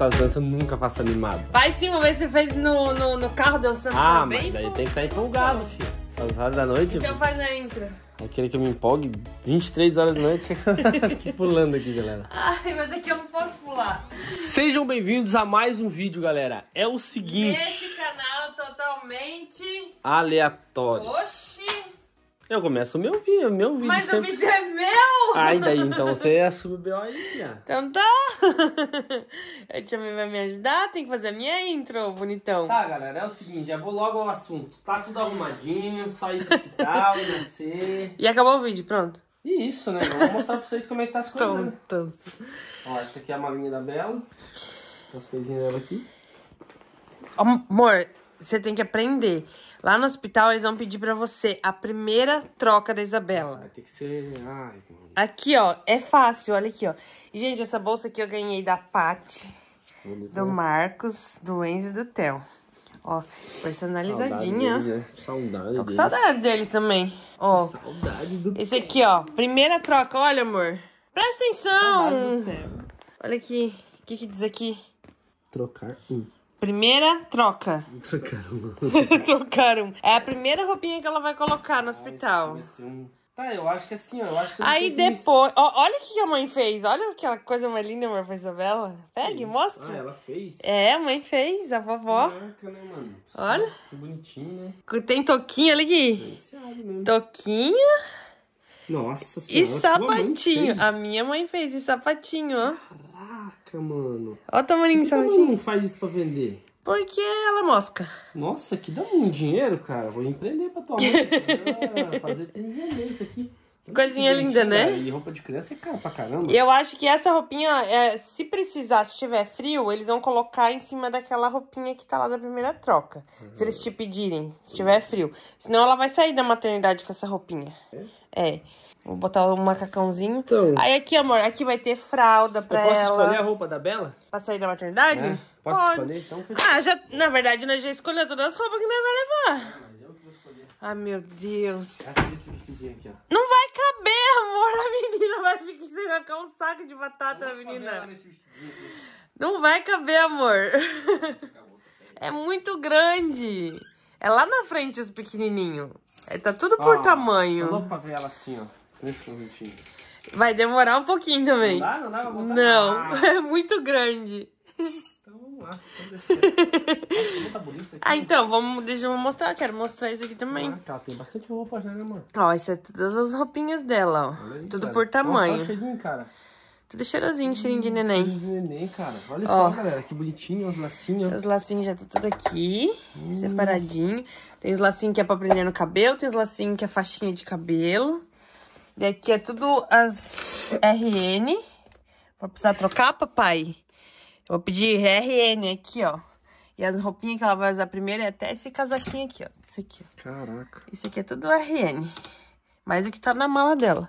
tuas danças, eu nunca faço animado. Vai sim, uma vez você fez no carro dançando Ah, mas daí tem que estar empolgado, filho. Essas horas da noite. Então faz a intro. Aquele que eu me empolgue, 23 horas da noite, aqui pulando aqui, galera. Ai, mas aqui eu não posso pular. Sejam bem-vindos a mais um vídeo, galera. É o seguinte... Nesse canal totalmente... aleatório. Oxi! Eu começo o meu vídeo Mas sempre... o vídeo é meu! Ai, daí, então você assume o B.O. aí, já. Então tá. A tia vai me ajudar, tem que fazer a minha intro, bonitão. Tá, galera, é o seguinte, já vou logo ao assunto. Tá tudo arrumadinho, só ir pro hospital, nascer... E acabou o vídeo, pronto. E isso, né? Eu vou mostrar pra vocês como é que tá as coisas, né? Tontos. Ó, essa aqui é a malinha da Bela. Tem as coisinhas dela aqui. Amor, você tem que aprender. Lá no hospital eles vão pedir pra você a primeira troca da Isabela. Vai ter que ser... Ai, mano. Aqui, ó, é fácil, olha aqui, ó. E, gente, essa bolsa aqui eu ganhei da Paty, do Marcos, do Enzo e do Theo. Ó, personalizadinha. Saudade deles, né? Saudade Tô com deles. saudade deles também. Ó, Saudade do... esse aqui, ó, primeira troca, olha, amor. Presta atenção. Olha aqui, o que diz aqui? Trocar Primeira troca. Trocar Trocaram. É a primeira roupinha que ela vai colocar no hospital. Tá, eu acho que assim, ó. Eu acho que Aí depois... Ó, olha o que a mãe fez. Olha aquela coisa mais linda, amor, pra Isabela. Pega e mostra. Ah, ela fez? É, a mãe fez, a vovó. Caraca, né, mano? Olha. Que bonitinho, né? Tem toquinha, olha aqui. Diferenciado mesmo. Toquinha Nossa e senhora, tua mãe sapatinho. fez. A minha mãe fez esse sapatinho, ó. Caraca, mano. Ó o tamanho do Por que ela sapatinho. não faz isso pra vender? Porque ela é mosca. Nossa, que dá muito dinheiro, cara. Vou empreender pra tua mãe. Fazer pra me vender isso aqui. Coisinha linda, né? E roupa de criança é caro pra caramba. Eu acho que essa roupinha, se precisar, se tiver frio, eles vão colocar em cima daquela roupinha que tá lá da primeira troca. Se eles te pedirem, se tiver frio. Senão ela vai sair da maternidade com essa roupinha. É. Vou botar um macacãozinho. Então. Aí aqui, amor, aqui vai ter fralda pra ela. Eu posso escolher a roupa da Bela? Pra sair da maternidade? É. Posso Pode. escolher? Então, Na verdade, nós já escolhemos todas as roupas que nós vai levar. Mas eu que vou escolher. Ai, meu Deus. Esse vestidinho aqui, ó. Não vai caber, amor. A menina vai ficar... Você vai ficar um saco de batata na menina. Não vai caber, amor. É muito grande. É lá na frente os pequenininhos. Tá tudo por tamanho. Tô louco pra ver ela assim, ó. Nesse conjuntinho. Vai demorar um pouquinho também. Não dá pra botar? Não, é muito grande. Então vamos lá. Então tá bonito isso aqui. Ah, então, deixa eu mostrar. Eu quero mostrar isso aqui também. Ah, tá, tem bastante roupa já, né, amor? Ó, isso é todas as roupinhas dela, ó. Olha aí, Tudo cara. por tamanho. Nossa, tá cheirinho, cara. Tudo cheirosinho, cheirinho de neném. Cheirinho de neném, cara. Olha Ó. só, galera, que bonitinho, os lacinhos. Os lacinhos já tá tudo aqui, separadinho. Tem os lacinhos que é pra prender no cabelo, tem os lacinhos que é faixinha de cabelo. Daqui é tudo as RN. Vou precisar trocar, papai? Eu vou pedir RN aqui, ó. E as roupinhas que ela vai usar primeiro é até esse casaquinho aqui, ó. Esse aqui, ó. Caraca. Isso aqui é tudo RN. Mais o que tá na mala dela.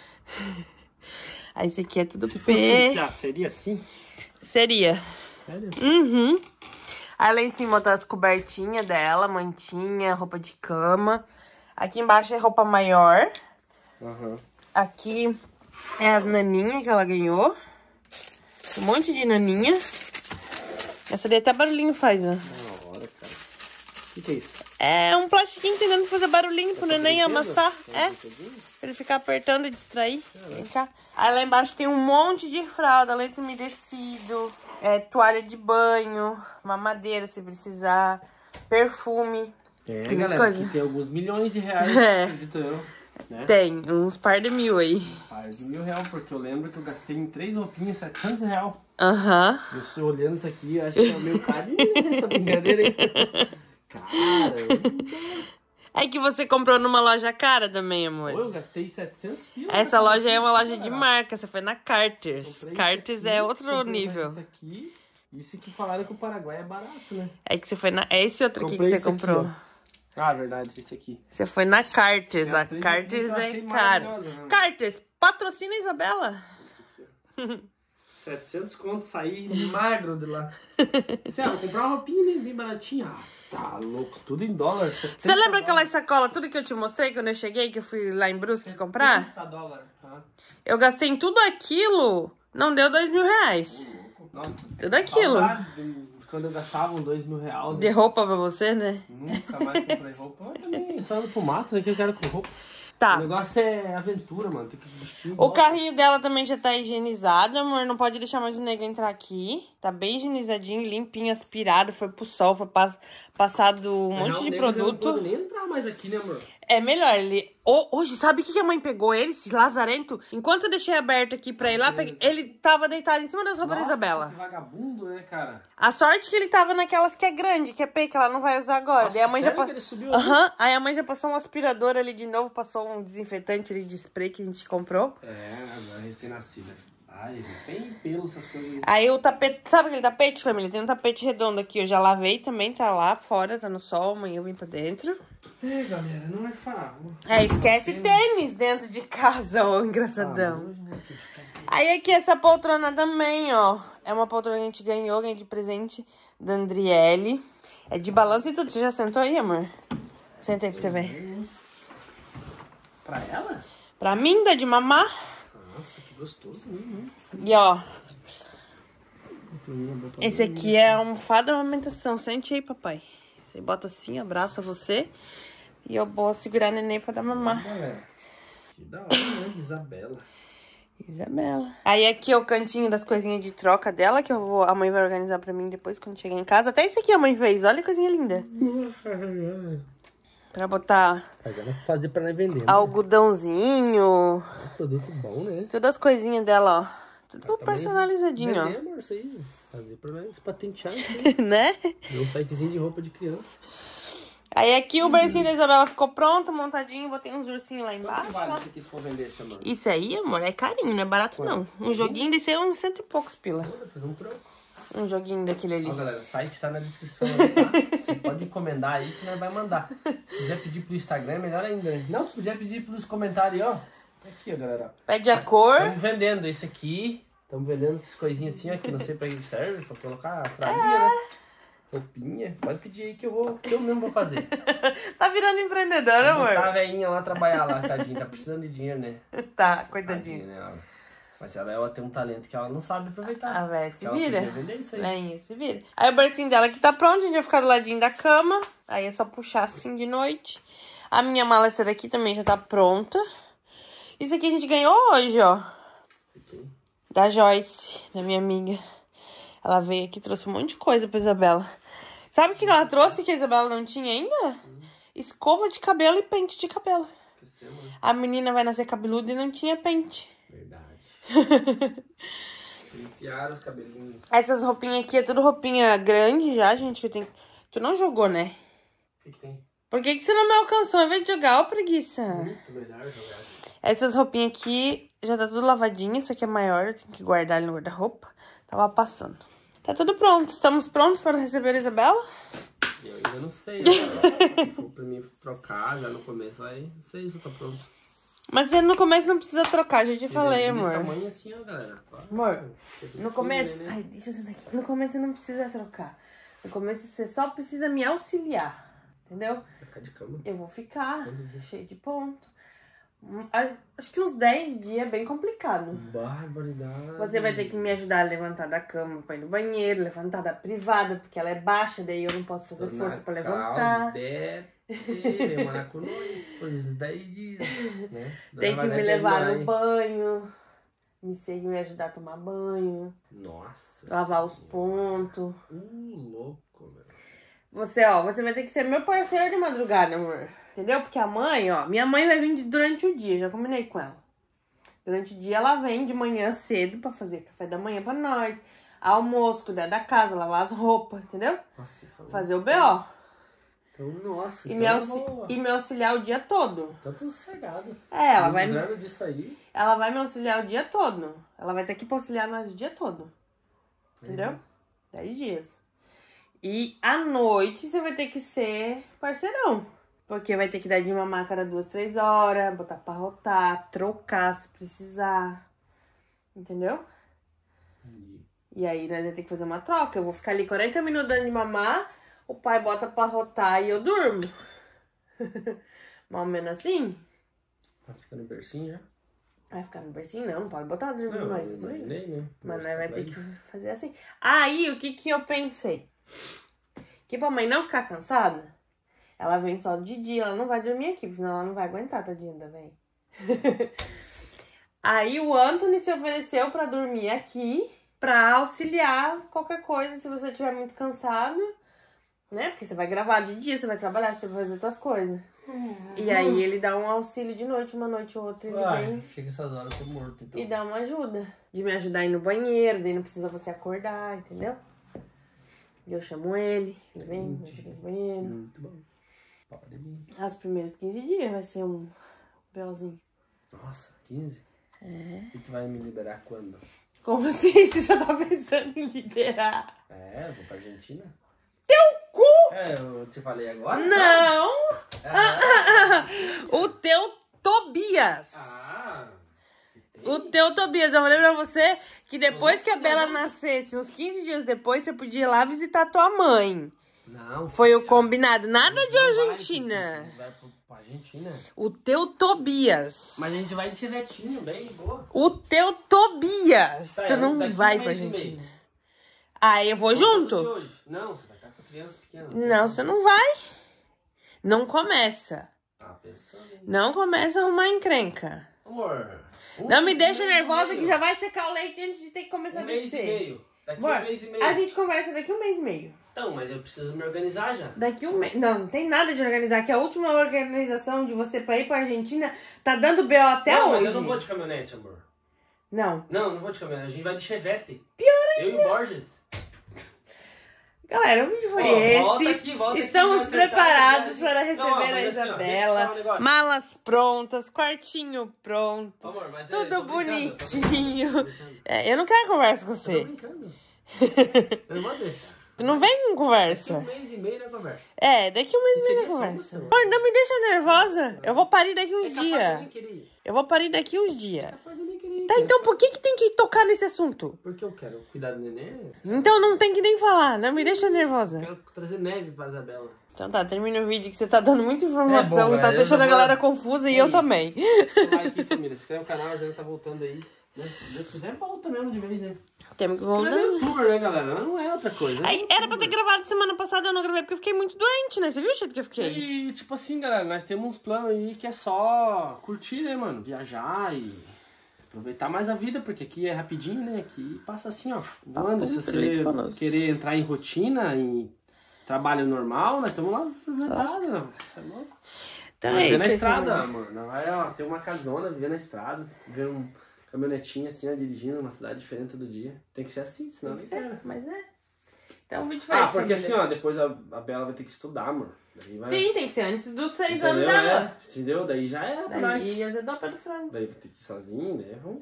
Aí esse aqui é tudo Se P. fosse, seria assim? Seria. Sério? Uhum. Aí lá em cima tá as cobertinhas dela, mantinha, roupa de cama. Aqui embaixo é roupa maior. Aham. Aqui é as naninhas que ela ganhou. Um monte de naninha. Essa daí até barulhinho faz, ó. Da hora, cara. O que é isso? É um plastiquinho tentando fazer barulhinho pro neném brinquedo? amassar. É, pra ele ficar apertando e distrair. Vem cá. Aí lá embaixo tem um monte de fralda, lenço umedecido, toalha de banho, mamadeira se precisar, perfume. É, Tem muita galera, coisa. aqui tem alguns milhões de reais, É. acredito eu. Né? Tem, uns par de mil aí. Mais de R$1.000, porque eu lembro que eu gastei em 3 roupinhas R$700. Aham. Eu estou olhando isso aqui, eu acho que é meio carinho essa brincadeira aí. Cara, É que você comprou numa loja cara também, amor. eu gastei 700 quilos. Essa loja aí é uma loja de marca, você foi na Carters. Comprei Carters isso aqui, é outro comprei nível. Isso aqui, isso que falaram que o Paraguai é barato, né? É que você foi na... É esse outro aqui que Comprei você isso aqui, comprou. Ah, verdade, esse aqui. Você foi na Carters. A Tem Carters que eu é achei caro. maravilhosa, né? Carters, patrocina a Isabela. 700 conto, saí magro de lá. Vou comprar uma roupinha bem baratinha. Ah, tá louco, tudo em dólar. Você lembra aquela sacola, tudo que eu te mostrei quando eu cheguei, que eu fui lá em Brusque comprar? $30. Tá? Eu gastei em tudo aquilo, não deu R$2.000. Nossa, Tudo aquilo. Quando eu gastava uns R$2.000. De roupa pra você, né? Nunca mais comprei roupa. Mas também, só ando pro mato, aqui eu quero com roupa. Tá. O negócio é aventura, mano. Tem que vestir. O carrinho dela também já tá higienizado, amor. Não pode deixar mais o nego entrar aqui. Tá bem higienizadinho, limpinho, aspirado. Foi pro sol, foi passado um monte de produto. Não pode nem entrar mais aqui, né, amor? É melhor, ele... Hoje, sabe o que a mãe pegou ele, esse lazarento? Enquanto eu deixei aberto aqui pra ir lá, ele tava deitado em cima das roupas da Isabela. Que vagabundo, né, cara? A sorte que ele tava naquelas que é grande, que é P, que ela não vai usar agora. Nossa, Daí a mãe já sério que ele subiu? Aí a mãe já passou um aspirador ali de novo, passou um desinfetante ali de spray que a gente comprou. É, recém-nascida. Ai, tem pelo essas coisas. Aí o tapete, sabe aquele tapete, família? Tem um tapete redondo aqui, eu já lavei também, tá lá fora, tá no sol, amanhã eu vim pra dentro. É, galera, não é fácil. Esquece tênis dentro de casa, ô engraçadão. Aí aqui essa poltrona também, ó. É uma poltrona que a gente ganhei de presente da Andriele. É de balanço e tudo. Você já sentou aí, amor? Senta aí pra você ver. Pra ela? Pra mim, dá de mamar. Nossa, que gostoso. E ó. Esse aqui é a almofada de amamentação. Sente aí, papai. Você bota assim, abraça você. E eu vou segurar a neném pra dar mamar. Que da hora, né? Isabela. Aí aqui é o cantinho das coisinhas de troca dela, que a mãe vai organizar pra mim depois quando chegar em casa. Até isso aqui a mãe fez, olha que coisinha linda. Pra botar... Mas ela fazer pra nós vender, né? Algodãozinho. Produto bom, né? Todas as coisinhas dela, ó. Tudo personalizadinho, ó. Vender, amor, isso aí. Fazer pra nós patentear isso aí. Né? Deu um sitezinho de roupa de criança. Aí aqui o bercinho da Isabela ficou pronto, montadinho. Botei uns ursinhos lá embaixo. Quanto vale isso aqui se for vender, amor? Isso aí, amor, é carinho, não é barato não. Um joguinho desse é uns 100 e poucos pila. Fazer um troco. Um joguinho daquele ali. Ó, galera, o site tá na descrição aí, tá? Você pode encomendar aí que nós vai mandar. Se quiser pedir pro Instagram, é melhor ainda, né? Não, se quiser pedir pelos comentários, ó. Aqui, ó, galera. Pede a cor. Estamos vendendo esse aqui. Estamos vendendo essas coisinhas assim, ó, que não sei pra que serve, pra colocar a travinha, né? Roupinha. Pode pedir aí que eu mesmo vou fazer. Tá virando empreendedora, amor? Tá a velhinha lá trabalhar lá, tadinha. Tá precisando de dinheiro, né? Tá, coitadinha. Tadinha, né? Mas ela tem um talento que ela não sabe aproveitar. A véia se ela vira. podia vender isso aí. Véia se vira. Aí o bercinho dela aqui tá pronto, a gente vai ficar do ladinho da cama. Aí é só puxar assim de noite. A minha mala essa daqui também já tá pronta. Isso aqui a gente ganhou hoje, ó. Da Joyce, da minha amiga. Ela veio aqui e trouxe um monte de coisa pra Isabela. Sabe o que ela trouxe que a Isabela não tinha ainda? Escova de cabelo e pente de cabelo. Esquecemos, né? A menina vai nascer cabeluda e não tinha pente. Verdade. Pentear os cabelinhos. Essas roupinhas aqui é tudo roupinha grande já, gente. Que tem... Tu não jogou, né? O que tem? Por que você não me alcançou ao invés de jogar, ô preguiça? Muito melhor jogar. Essas roupinhas aqui já tá tudo lavadinho. Isso aqui é maior, eu tenho que guardar ali no guarda-roupa. Tava passando. Tá tudo pronto. Estamos prontos para receber a Isabela? Eu ainda não sei. Se for pra mim trocar já no começo, aí não sei se eu tô pronto. Mas no começo não precisa trocar, já te falei, Desse amor. tamanho assim, ó, galera. Amor, no Filho, começo... né? Ai, deixa eu sentar aqui. No começo você não precisa trocar. No começo você só precisa me auxiliar. Entendeu? Vai ficar de cama. Eu vou ficar cheio de ponto. Acho que uns 10 dias é bem complicado. Barbaridade. Você vai ter que me ajudar a levantar da cama pra ir no banheiro, levantar da privada, porque ela é baixa, daí eu não posso fazer força pra levantar. Vem morar com nós por uns 10 dias, né? Tem que me levar no banho, me ajudar a tomar banho, Nossa. lavar os pontos. Louco, velho. Você vai ter que ser meu parceiro de madrugada, amor. Entendeu? Porque a mãe, minha mãe vai vir durante o dia, já combinei com ela. Durante o dia ela vem de manhã cedo pra fazer café da manhã pra nós, almoço, cuidar da casa, lavar as roupas, entendeu? Nossa, então... Fazer o B.O. Então, nossa, E então me auxiliar o dia todo. tá tudo sossegado. Ela vai disso aí. Ela vai me auxiliar o dia todo. Ela vai estar aqui pra auxiliar nós o dia todo. Entendeu? 10 dias. E à noite você vai ter que ser parceirão. Porque vai ter que dar de mamar a cada 2, 3 horas, botar pra rotar, trocar se precisar. Entendeu? E aí nós vamos ter que fazer uma troca. Eu vou ficar ali 40 minutos dando de mamar, o pai bota pra rotar e eu durmo. Mais ou menos assim. Vai ficar no bercinho já? Vai ficar no bercinho? Não pode botar dormir Não, nós. imaginei, né? Mas nós vai ter que fazer assim. Aí, o que eu pensei? Que pra mãe não ficar cansada, ela vem só de dia, ela não vai dormir aqui, porque senão ela não vai aguentar, tadinha da velha. Aí o Anthony se ofereceu pra dormir aqui, pra auxiliar qualquer coisa, se você estiver muito cansado, né? Porque você vai gravar de dia, você vai trabalhar, você vai fazer suas coisas. E aí ele dá um auxílio de noite, uma noite ou outra, ele vem Chega essas horas, eu tô morto, então. e dá uma ajuda. De me ajudar a ir no banheiro, daí não precisa você acordar, entendeu? E eu chamo ele vem, me ajuda no banheiro. Muito bom. Pode vir. Os primeiros 15 dias vai ser um belzinho. Nossa, 15? É. E tu vai me liberar quando? Como assim? Você já tá pensando em liberar? É, eu vou pra Argentina. Teu cu! É, eu te falei agora? Não! Sabe? O teu Tobias! Ah! O teu Tobias, eu falei pra você que depois que a Bela nascesse, uns 15 dias depois, você podia ir lá visitar tua mãe. Não. Foi o combinado. Nada de Vai, Argentina. vai pra Argentina. O teu Tobias. Mas a gente vai de chevetinho, bem, boa. O teu Tobias. Tá, Você não daqui vai um pra mês e Argentina. meio. Aí eu vou junto. Hoje. Não, você vai estar com a criança pequena. Não, você não vai. Não começa. Ah, pensando, hein? Não começa a arrumar encrenca. Amor. Não me deixa nervosa que já vai secar o leite antes de ter que começar a mês descer. e meio. Daqui Amor, um mês e meio. a gente conversa daqui um mês e meio. Então, mas eu preciso me organizar já. Daqui um mês. Não, não tem nada de organizar. Que a última organização de você pra ir pra Argentina tá dando B.O. até não, hoje. Mas eu não vou de caminhonete, amor. Não. Não vou de caminhonete. A gente vai de chevette. Pior ainda. Eu e o Borges. Galera, o vídeo foi esse. Volta Estamos aqui, preparados para receber não, a mas assim, Isabela. ó, Malas prontas, quartinho pronto. Amor, mas tudo bonitinho. Tô Eu não quero conversa com tô você. brincando. Eu não vou deixar. Tu não vem com Daqui conversa. um mês e meio na conversa. Daqui um mês e meio na conversa. Amor, não me deixa nervosa. Eu vou parir daqui uns dias. Eu vou parir daqui uns dias. Tá, então por que tem que tocar nesse assunto? Porque eu quero cuidar do neném. Então não tem que nem falar. Não me deixa nervosa. Quero trazer neve pra Isabela. Então tá, termina o vídeo que você tá dando muita informação, bom, tá galera, deixando a eu vou- galera confusa e eu isso. também. Like, família. Se inscreve no canal, a gente tá voltando aí. Né? Se Deus quiser, volta mesmo de vez, né? Temos que Porque voltar. é youtuber, né, galera? Não é outra coisa. Aí, era pra ter gravado semana passada, eu não gravei porque eu fiquei muito doente, né? Você viu o jeito que eu fiquei? E, tipo assim, galera, nós temos uns planos aí que é só curtir, né, mano? Viajar e aproveitar mais a vida, porque aqui é rapidinho, né? Aqui passa assim, ó, voando. Se você querer entrar em rotina, em trabalho normal, nós estamos lá azeitados, você é louco? Então Viver isso. na estrada, mano. Não vai, ó, ter uma casona, viver na estrada, ver um caminhonetinho assim, ó, dirigindo numa cidade diferente todo dia. Tem que ser assim, senão nem quero. Mas é. Então o vídeo foi esse, porque família. assim, ó, depois a Bela vai ter que estudar, mano. Daí vai... Sim, tem que ser antes dos 6 anos Entendeu? dela. Entendeu? Daí já era pra nós. Daí azedou o pé do frango. Daí vai ter que ir sozinho, daí é ruim.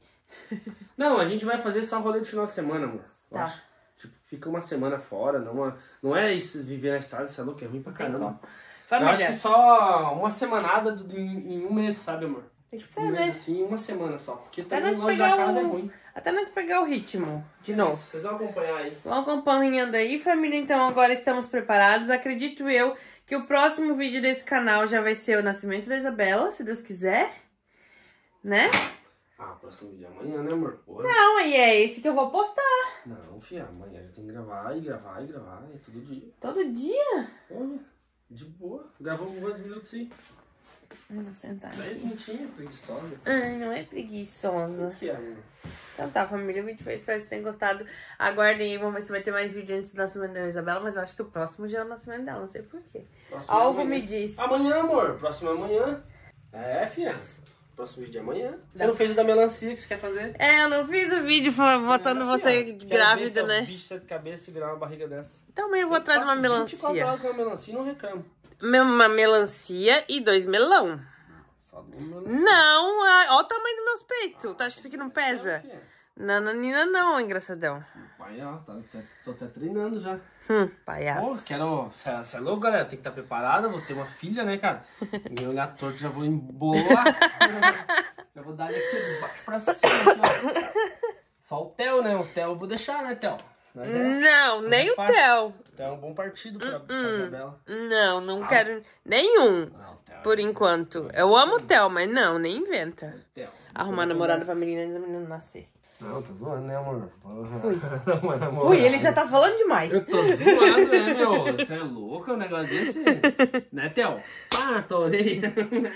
Não, a gente vai fazer só rolê de final de semana, amor. Eu Tá. acho. Tipo, fica uma semana fora, não é isso, viver na estrada, isso é louco, é ruim pra caramba. Eu acho que só uma semanada em um mês, sabe, amor? Tem que ser, Um mês né? assim, uma semana só. Porque Até também nós longe da pegar casa é o... ruim. Até nós pegar o ritmo, de novo. Vocês vão acompanhar aí. Vão acompanhando aí, família. Então agora estamos preparados. Acredito eu que o próximo vídeo desse canal já vai ser o nascimento da Isabela, se Deus quiser. Né? Ah, o próximo vídeo é amanhã, né, amor? Porra. Não, e é esse que eu vou postar. Não, filha, amanhã já tem que gravar e gravar e gravar. É todo dia. Todo dia. Porra, de boa. Gravamos quantos minutos aí? Ai, vou sentar. 10 minutinhos, preguiçosa. Ai, não é preguiçosa. O que é, amor? Então tá, família, o vídeo foi. Espero que vocês tenham gostado. Aguardem aí, vamos ver se vai ter mais vídeo antes do nascimento da Isabela. Mas eu acho que o próximo já é o nascimento dela, não sei porquê. Próximo Algo amanhã. me diz. Amanhã, amor. Próximo é amanhã. É, filha. Próximo vídeo é amanhã. Você não fez o da melancia que você quer fazer? Eu não fiz o vídeo botando você grávida, né? Bicho de sete cabeças segurar uma barriga dessa. Então amanhã eu vou atrás de uma 24 melancia. horas com uma melancia e não reclamo. Uma melancia e 2 melão. Só uma melancia. Não, olha o tamanho dos meus peitos. Tu acha que isso aqui não pesa? Filha. Nananina não, engraçadão. Pai, ó, tô até treinando já. Palhaço. Quero... Você é louco, galera? Tem que estar preparada. Vou ter uma filha, né, cara? Me olhar torto, já vou embolar. Já vou dar ele aqui baixo pra cima. Aqui, ó. Só o Theo, né? O Theo eu vou deixar, né, Theo? Mas Não, nem o fácil. Theo. Theo é um bom partido pra Isabela. Não quero nenhum. Não, o Theo Por enquanto. Eu amo o Theo, mas não, nem inventa. Theo. Arrumar namorada pra menina antes da menina nascer. Não, tô zoando, né, amor? Fui. Não, Fui, ele já tá falando demais. Eu tô zoando, né, meu? Você é louco, um negócio desse? Né, Theo? Pá, tô orelha.